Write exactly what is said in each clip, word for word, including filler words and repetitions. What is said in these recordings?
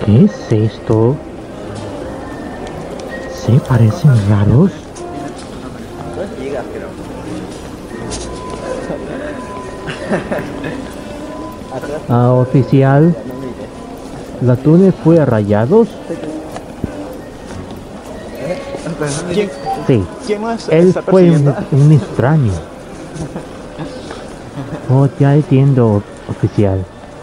¿Qué es esto? ¿Se parecen raros? Ah, oficial, ¿la túnel fue a Rayados? ¿Quién, Sí, ¿Quién más él está fue un, persiguiendo? un extraño. Oh, ya entiendo, oficial.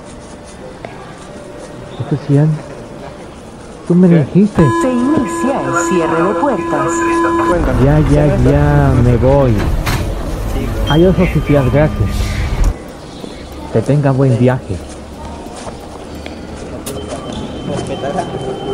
Oficial, tú me ¿Qué? dijiste. Se inicia el cierre de puertas. Cuéntame. Ya, ya, ¿Quién está? ya, me voy. Adiós, oficial, gracias. Que tenga buen viaje. Respetará.